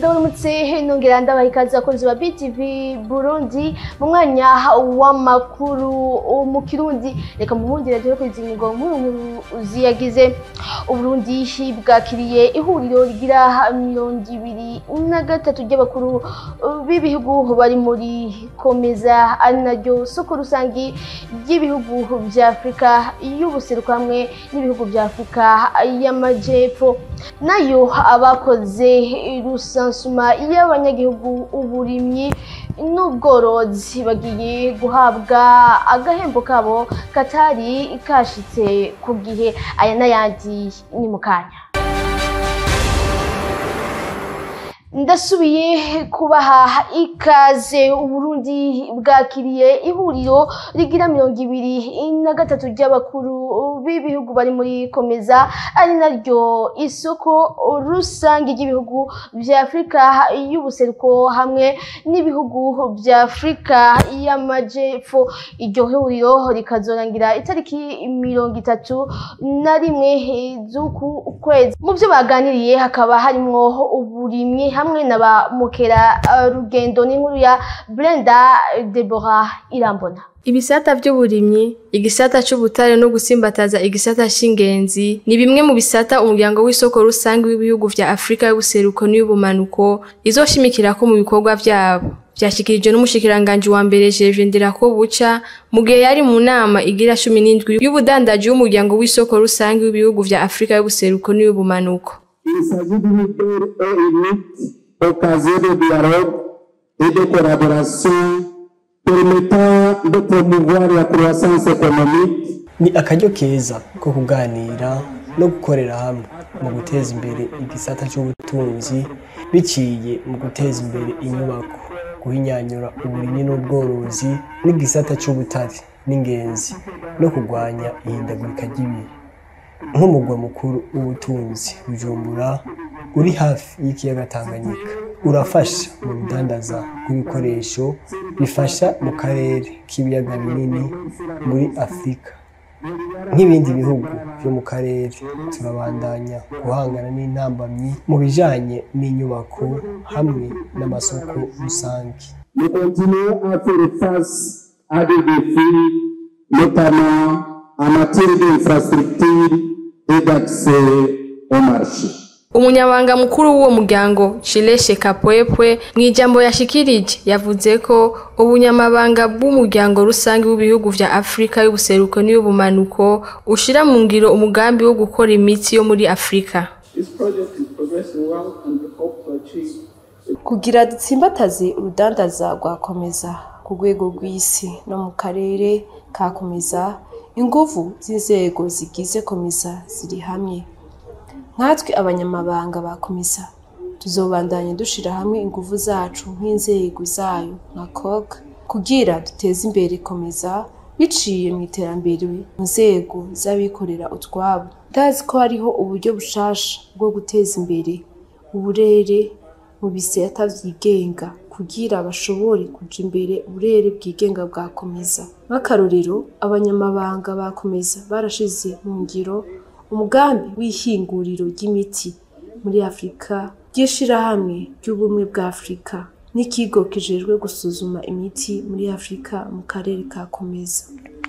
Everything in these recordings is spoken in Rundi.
Ndabonumutse nongera ndabaha ikaze abakunzi ba BTV Burundi mu mwanya w'amakuru mu Kirundi. Reka muhundire rero kwizingo nkuru ziyagize Uburundi bwakiriye ihuriro rigira 23 ry'abakuru b'ibihugu bari muri komeza ari naryo soko rusangi ry'ibihugu vya Afrika y'ubuseruko hamwe n'ibihugu vya Afrika y'amajepfo. Nayo abakoze rusansuma y'abanyagihugu uburimyi n'ubworozi bagiye guhabwa agahembo kabo katari kashitse ku gihe. Aya n'ayandi ni mukanya. Ndasubiye kubaha ikaze. Uburundi bwakiriye ihuriro rigira 23 ry'abakuru b'ibihugu bari muri komeza ari naryo isoko rusangi ry'ibihugu vya Afrika y'ubuseruko hamwe n'ibihugu vya Afrika y'amajepfo. Iryo huriro rikazorangira itariki 31 z'uku kwezi. Mu byo baganiriye hakaba harimwo uburimyi hamwe naba mukera rugendo n'inkuru ya Brenda Deborah Irambona. Ibisata by'uburimyi, igisata c'ubutare no gusimbataza igisata c'ingenzi ni bimwe mu bisata umuryango w'isoko rusangi w'ibihugu vya Afrika y'ubuseruko n'ubumanuko izoshimikira ko mu bikorwa vyabo. Vyashikirijwe n'umushikiranganje wa mbere Gervais Ndirakobuca mu gihe yari mu nama igira 17 y'ubudandaji w'umuryango w'isoko rusangi w'ibihugu vya Afrika y'ubuseruko n'ubumanuko. Il s'agit d'une occasion de dialogue et de collaboration permettant de promouvoir la croissance économique. Ni akaryo keza ko kuganira no gukorera hamwe mu guteza imbere igisata cy'ubutunzi biciye mu guteza imbere inyubako, guhinyanyura uburimyi n'ubworozi n'igisata cy'ubutare n'ingenzi no kurwanya ihindagurika ry'ibihe. Nk'umugwa mukuru w'ubutunzi Bujumbura uri hafi y'ikiyaga Tanganyika urafasha mu budandaza bw'ibikoresho bifasha mu karere k'ibiyaga binini muri Afrika. Nk'ibindi bihugu byo mu karere turabandanya guhangana n'intambamyi mu bijanye n'inyubako hamwe n'amasoko rusangi. Nous continuons à faire face à des défis, notamment en matière d'infrastructure et d'accès au marché. Umunyabanga mukuru w'uwo muryango Chileshe Kapwepwe mwijambo yashikirije yavuze ko ubunyamabanga bw'umuryango rusangi w'ibihugu vya Afrika y'ubuseruko n'ubumanuko ushira mu ngiro umugambi wo gukora imiti yo muri Afrika. Kugira dutsimbataze urudandaza rwakomeza ku rwego rw'isi no mu karere kakomeza, inguvu z'inzego zigize komeza ziri hamwe. Nkatwe abanyamabanga ba komisa tuzobandanya dushira hamwe inguvu zacu nk'inzego zayo nka COG kugira duteze imbere komeza biciye mu iterambere mu nzego z'abikorera utwabo. Ndazi ko hariho uburyo bushasha bwo guteza imbere uburere mu bisata vyigenga kugira bashobore kuja imbere uburere bwigenga bwa komeza. Nk'akarorero abanyamabanga ba komeza barashize mu ngiro umugambi w'ihinguriro ry'imiti muri Afrika ry'ishirahamwe ry'ubumwe bwa Afrika n'ikigo kijejwe gusuzuma imiti muri Afrika mu karere ka komeza.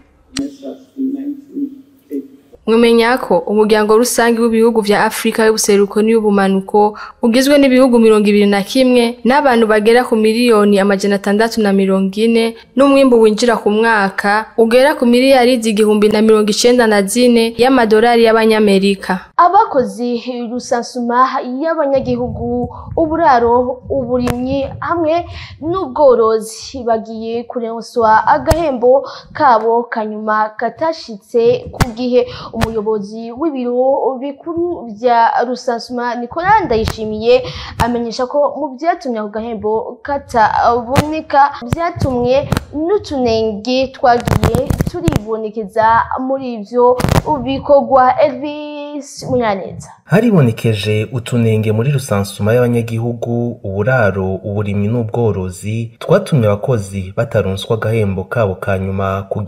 Mwemenya ko umuryango rusangi w'ibihugu vya Afrika y'ubuseruko n'ubumanuko ugizwe n'ibihugu 21 n'abantu bagera ku miliyoni 640 n'umwimbo winjira ku mwaka ugera ku miliyari 194 y'amadolari y'abanyamerika. Abakozi rusansuma y'abanyagihugu uburaro uburimyi hamwe n'ubworozi bagiye kurenswa agahembo kabo kanyuma katashitse ku gihe. Umuyobozi w'ibiro bikuru vya rusansuma Nicolas Ndayishimiye amenyesha ko mu byatumye ako gahembo kataboneka byatumwe n'utunenge twagiye turibonekeza muri ivyo bikorwa. Elvis Munyaneza. Haribonekeje utunenge muri rusansuma y'abanyagihugu uburaro uburimyi n'ubworozi twatumye abakozi bataronswa agahembo kabo kanyuma ku gihe.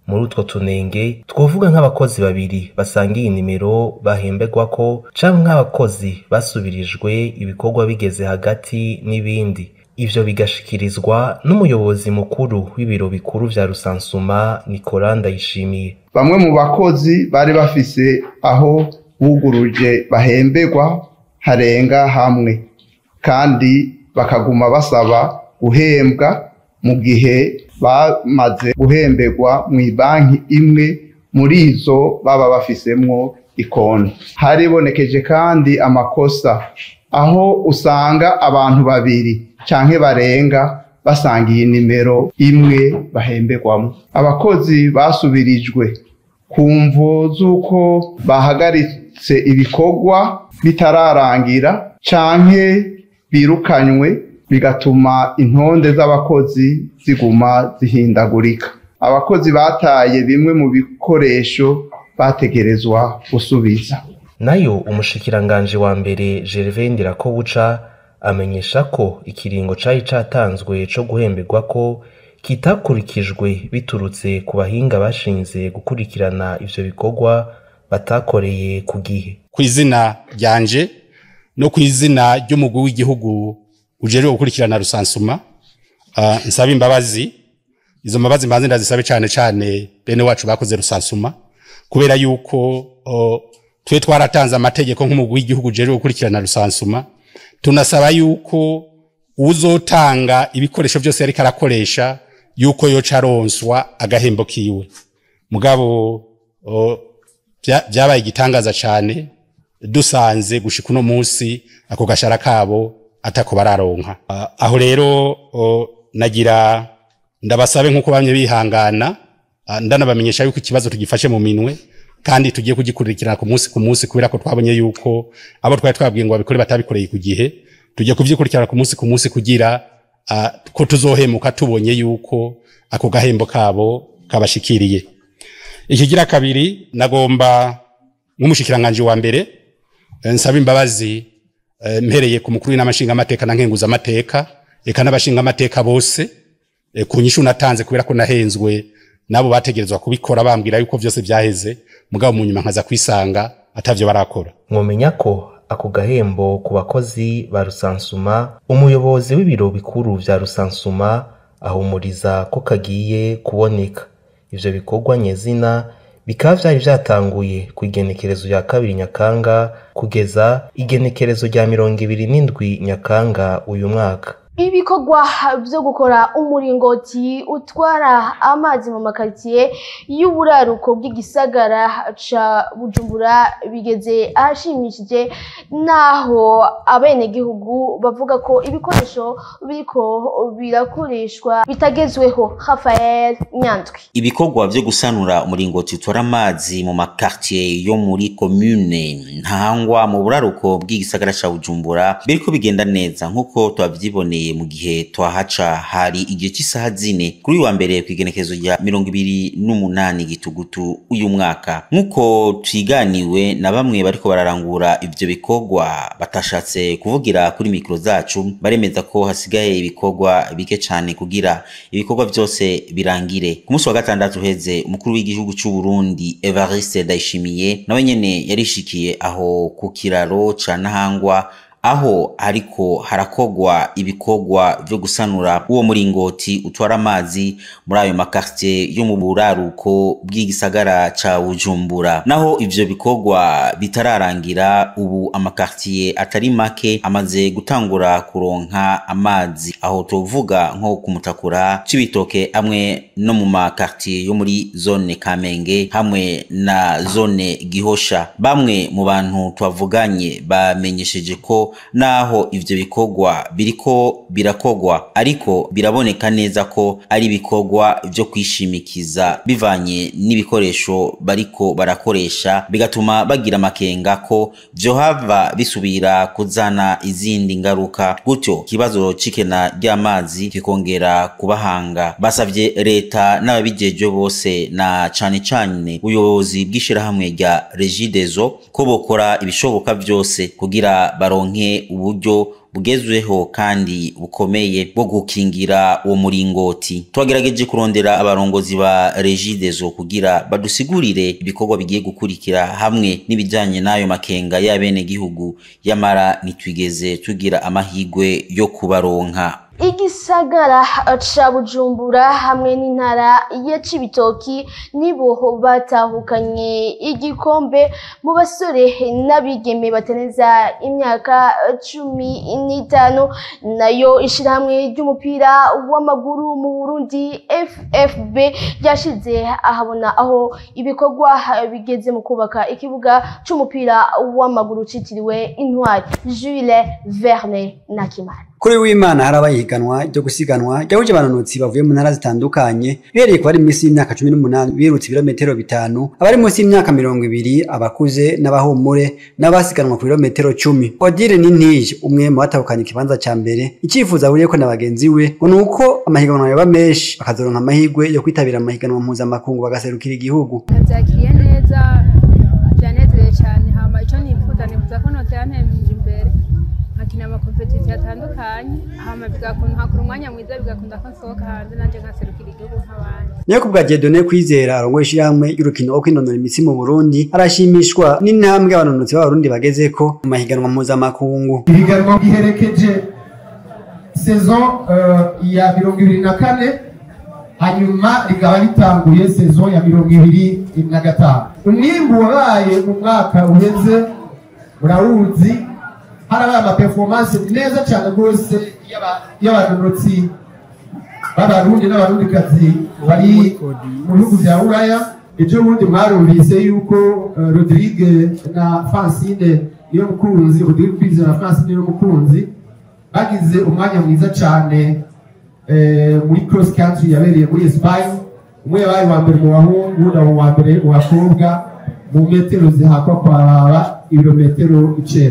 muri utwo tunenge twovuga nk'abakozi babiri basangiye inimero bahemberwako canke nk'abakozi basubirijwe ibikorwa bigeze hagati n'ibindi. Ivyo bigashikirizwa n'umuyobozi mukuru w'ibiro bikuru vya Rusansuma Nicolas Ndayishimiye. Bamwe mu bakozi bari bafise aho buguruje bahemberwa harenga hamwe kandi bakaguma basaba guhembwa mu gihe bamaze guhemberwa mu banki imwe muri izo baba bafisemwo ikonti. Haribonekeje kandi amakosa aho usanga abantu babiri canke barenga basangiye inimero imwe bahemberwamo. Abakozi basubirijwe ku mvo z'uko bahagaritse ibikorwa bitararangira canke birukanywe bigatuma intonde z'abakozi ziguma zihindagurika. Abakozi bataye bimwe mu bikoresho bategerezwa gusubiza. Nayo umushikiranganje wa mbere Gervais Ndirakobuca amenyesha ko ikiringo cari catanzwe co guhemberwako kitakurikijwe biturutse ku bahinga bashinze gukurikirana ivyo bikorwa batakoreye ku gihe. Kw'izina ryanje no kw'izina ry'umugwi w'igihugu ujejwe gukurikirana Rusansuma, nsaba imbabazi. Izo mbabazi mbanze ndazisabe cane bene wacu bakoze Rusansuma kubera yuko twe twaratanze amategeko nk'umugwi w'igihugu ujejwe gukurikirana Rusansuma. Tunasaba yuko uzotanga ibikoresho byose yari karakoresha yuko yo caronswa agahembo kiwe. Mugabo byabaye igitangaza cane dusanze gushika uno munsi ako gashara kabo atako bararonka. Aho rero nagira ndabasabe nkuko bamye bihangana, ndanabamenyesha yuko ikibazo tugifashe mu minwe kandi tugiye kugikurikirana ku munsi kubera ko twabonye yuko abo twari twabwiye ngo babikore batabikoreye ku gihe. Tugiye kuvyikurikirana ku munsi kugira ko tuzohemuka tubonye yuko ako gahembo kabo kabashikiriye. Ikigira kabiri, nagomba nk'umushikiranganje wa mbere nsaba imbabazi mpereye ku mukuru w'inamashinga amateka na nkenguza amateka eka n'abashinga amateka bose ku nyishu natanze kubera ko nahenzwe nabo bategerezwa kubikora bambwira yuko vyose vyaheze, mugabo mu nyuma nkaza kwisanga atavyo barakora. Mwomenya ko ako gahembo ku bakozi ba Rusansuma, umuyobozi w'ibiro bikuru vya Rusansuma ahumuriza ko kagiye kuboneka. Ivyo bikorwa nyezina bikaba vyari vyatanguye ku igenekerezo rya 2 Nyakanga kugeza igenekerezo rya 27 Nyakanga uyu mwaka. Ibikorwa byo gukora umuringoti utwara amazi mu makaritiye y'uburaruko bw'igisagara ca Bujumbura bigeze ahashimishije, naho abenegihugu bavuga ko ibikoresho biriko birakoreshwa bitagezweho. Raphael Nyandwi. Ibikorwa byo gusanura umuringoti utwara amazi mu makaritiye yo muri commune Ntahangwa mu buraruko bw'igisagara ca Bujumbura biriko bigenda neza nkuko twavyiboneye mu gihe twahaca hari igihe cy'isaha 4 kuri wa mbere kwigenekezo rya 28 Gitugutu uyu mwaka. Nkuko twiganiwe na bamwe bariko bararangura ivyo bikorwa batashatse kuvugira kuri mikro zacu, baremeza ko hasigaye ibikorwa bike cyane kugira ibikorwa byose birangire. Ku munsi wa gatandatu heze umukuru w'igihugu cy'u Burundi Evariste Ndayishimiye nawe nyene yarishikiye aho ku kiraro ca Ntahangwa aho ariko harakogwa ibikorwa byo gusanura uwo muringoti utwara amazi muri ayo makartier yo mu buraruko bw'igisagara ca Bujumbura. Naho ivyo bikorwa bitararangira, ubu amakartier atari make amaze gutangura kuronka amazi, aho tovuga nko kumutakura Cibitoke amwe no mu makartier yo muri zone Kamenge hamwe na zone Gihosha. Bamwe mu bantu twavuganye bamenyesheje ko naho ivyo bikorwa biriko birakogwa ariko biraboneka neza ko ari bikorwa byo kwishimikiza bivanye n'ibikoresho bariko barakoresha, bigatuma bagira makenga ko byo hava bisubira kuzana izindi ngaruka, gutyo kibazo cikena ry'amazi kikongera kubahanga. Basavye leta n'ababijeje bose na cane ubuyobozi bw'ishirahamwe rya Regideso ko bokora ibishoboka byose kugira baronke baronke uburyo bugezweho kandi bukomeye bwo gukingira uwo muringoti. Twagerageje kurondera abarongozi ba Regideso kugira badusigurire ibikorwa bigiye gukurikira hamwe n'ibijanye n'ayo makenga y'abene gihugu, yamara nitwigeze tugira amahigwe yo kubaronka. Igisagara ca Bujumbura hamwe n'intara ya Cibitoki nibo batahukanye igikombe mu basore n'abigeme bateneza imyaka 15, nayo ishirahamwe ry'umupira w'amaguru mu Burundi FFB ryashize ahabona aho ibikorwa bigeze mu kubaka ikibuga c'umupira w'amaguru citiriwe Intwari. Jules Verne Nakimana. Kuri w'Imana harabaye ihiganwa ryo gusiganwa ryahuje abanonotsi bavuye mu ntara zitandukanye bihereye ku bari munsi y'imyaka 18 birutse ibirometero 5, abari munsi y'imyaka 20, abakuze n'abahumure n'abasiganwa ku birometero 10. Odile Nintije umwe mu batahukanye ikibanza ca mbere, icifuza buriye ko na bagenzi we ngo nuko amahiganwa yaba menshi bakazoronka amahigwe yo kwitabira amahiganwa mpuzamakungu bagaserukira igihugu. Navyakiriye neza, byanezereye cyane, hama ico nifuza ko noterantemje imbere nkakina amakompetisiyo atandukanye, hama hakura umwanya mwiza bigakunda ko nsohoka hanze nanje nkaserukira igihugu nk'abandi. Niyo kubwa Dieudonné Kwizera arongoye ishirahamwe y'urukino rwo kwinonora imitsi mu Burundi, arashimishwa n'intambwe abanonotsi b'Abarundi bagezeko mu mahiganwa mpuzamakungu. Ihiganwa giherekeje saison ya 2024 hanyuma rikaba ritanguye saison ya 2025. Umwimbu wabaye mu mwaka uheze murawuzi, harabaye amaperformance neza cyane rwose y'abanonotsi b'Abarundi n'Abarundikazi bari mu bihugu vya Buraya. Ejo bundi mwarumvise yuko Rodrigue na Francine niyo mukunzi, Rodrigue Kwizera na Francine niyo mukunzi bagize umwanya mwiza cyane muri cross country yabereye muri Espagne. Umwe yabaye wa mbere mu bahungu na wa mbere mu bakobwa mu metero zihakwa kwa ibirometero 9.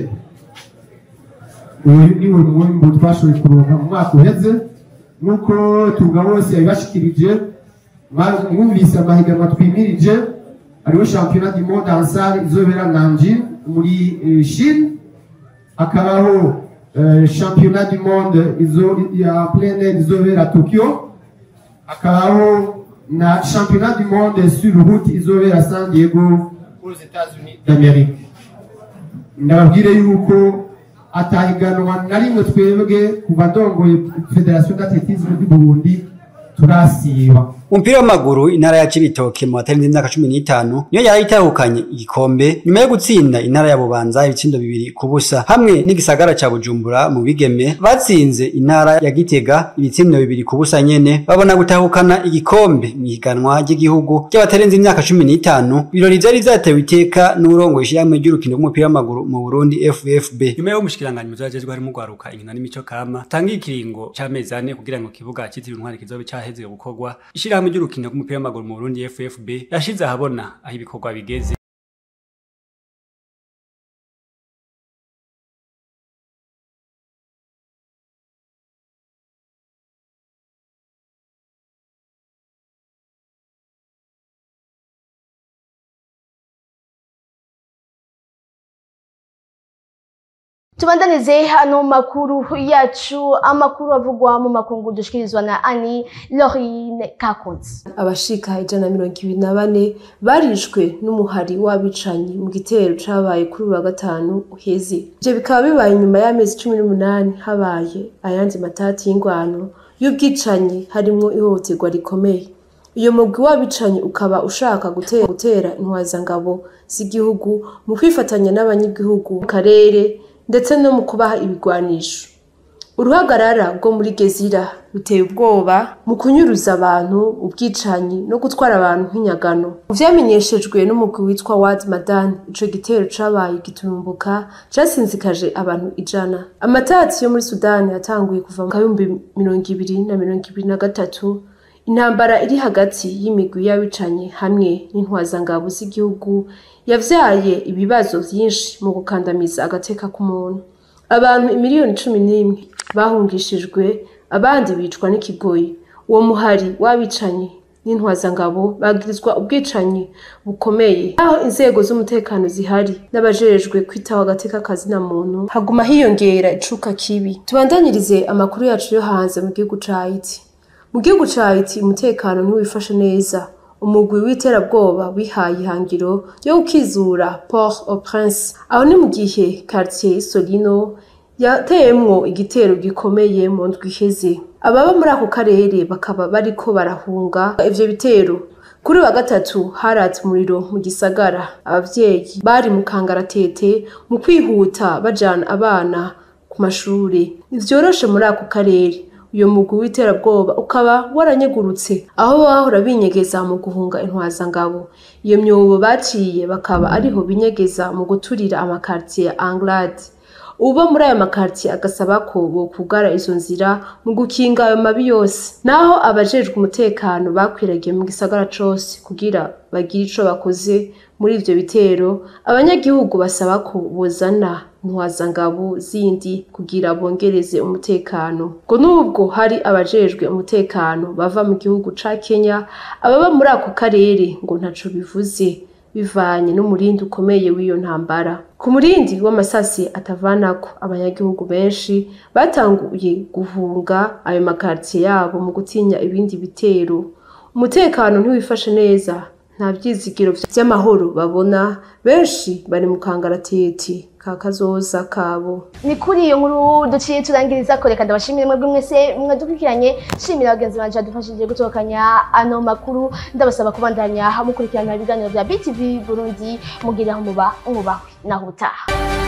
Uyu ni umwimbu twashoboye kuronka mu mwaka uheze, nuko tuvuga bose yabashikirije. Mwumvise amahiganwa twimirije, ariho championnat du monde en salle izobera Nanjing muri Chine, akabaho championnat du monde ya plein air izobera Tokyo, akabaho na championnat du monde sur route izobera San Diego aux États-Unis d'Amérique. Ndababwire yuko atahiganwa na rimwe twebwe kuva ndongoye Federation d'Athlétisme du Burundi turasiba. Umupira w'amaguru intara ya Cibitoke mu batarenze imyaka 15 niyo yarayitahukanye igikombe nyuma yo gutsinda intara ya Bubanza ibitsindo 2-0 hamwe n'igisagara ca Bujumbura mu bigeme batsinze intara ya Gitega ibitsindo 2-0 nyene, babona gutahukana igikombe mu higanwa ry'igihugu cy'abatarenze imyaka 15. Birori vyari vyatewe iteka n'urongo ishirahamwe ry'urukino rw'umupira w'amaguru mu Burundi FFB. Nyuma yo mushikiranganya muzajejwe harimo gwaruka inkino n'imico kama tanga ikiringo c'amezi 4 kugira ngo kibuga cyitiriwe Intwari kizobe caheze gukorwa. Ishirahamwe ry'urukino rw'umupira w'amaguru mu Burundi FFB yashize ahabona aho ibikorwa bigeze. Tubandanize hano makuru yacu, amakuru avugwa mu makungu dushikirizwa na Ani Lorine Kakunzi. Abashika 124 barishwe n'umuhari w'abicanyi mu gitero cabaye kuri wa gatanu uheze. Ivyo bikaba bibaye nyuma y'amezi 18 habaye ayandi matati y'ingwano y'ubwicanyi harimo ihohoterwa rikomeye. Uyo mugwi w'abicanyi ukaba ushaka gutera intwazangabo z'igihugu mu kwifatanya n'abanyagihugu mu karere ndetse no mu kubaha ibigwanisho. Uruhagarara rwo muri Gezira ruteye ubwoba mu kunyuruza abantu, ubwicanyi no gutwara abantu nk'inyagano. Vyamenyeshejwe n'umugwi witwa Wad Madan, ico gitero cabaye gitumbuka casinzikaje abantu 100. Amatati yo muri Sudani yatanguye kuva mu 2023. Intambara iri hagati y'imigwi y'abicanyi hamwe n'intwazangabo z'igihugu yavyaye ibibazo vyinshi mu gukandamiza agateka k'umuntu. Abantu miliyoni 11 bahungishijwe, abandi bicwa n'ikigoyi. Uwo muhari w'abicanyi n'intwazangabo bagirizwa ubwicanyi bukomeye. Aho inzego z'umutekano zihari n'abajejwe kwitaho agateka kazina muntu haguma hiyongera icuka kibi. Tubandanyirize amakuru yacu yo hanze mu gihugu ca Haiti. Mu gihugu ca Haiti umutekano ntiwifashe neza. Umugwi w'iterabwoba wihaye ihangiro yo gukizura Port-au-Prince. Aho ni mu gihe quartier Solino yateyemwo igitero gikomeye mu ndwi iheze. Ababa muri ako karere bakaba bariko barahunga ivyo bitero. Kuri wa gatatu haratse umuriro mu gisagara. Abavyeyi bari mu kangaratete mu kwihuta bajana abana ku mashuri. Ntivyoroshe muri ako karere. Uyo mugwi w'iterabwoba ukaba waranyegurutse aho bahora binyegeza mu guhunga intwazangabo. Iyo myobo baciye bakaba ariho binyegeza mu guturira amakartier ya Anglade. Uba muri ayo makartier agasaba ko bokugara izo nzira mu gukinga ayo mabi yose. Naho abajejwe umutekano bakwiragiye mu gisagara cose kugira bagire ico bakoze muri ivyo bitero, abanyagihugu basaba ko bozana intwazangabo zindi kugira bongereze umutekano. Ngo nubwo hari abajejwe umutekano bava mu gihugu ca Kenya, ababa muri ako karere ngo ntaco bivuze bivanye n'umurindi ukomeye w'iyo ntambara. Ku murindi w'amasasi atavanako, abanyagihugu benshi batanguye guhunga ayo makartier yabo mu gutinya ibindi bitero. Umutekano ntiwifashe neza, nta vyizigiro vy'amahoro babona, benshi bari mu kangaratete ka kazoza kabo. Ni kuri iyo nkuru duciye turangiriza ko, reka ndabashimire mwebwe mwese mwadukurikiranye. Shimira bagenzi banje badufashije gutokanya ano makuru. Ndabasaba kubandanya mukurikirana ibiganiro vya BTV Burundi, mugire aho muba mwubahwe naho utaha.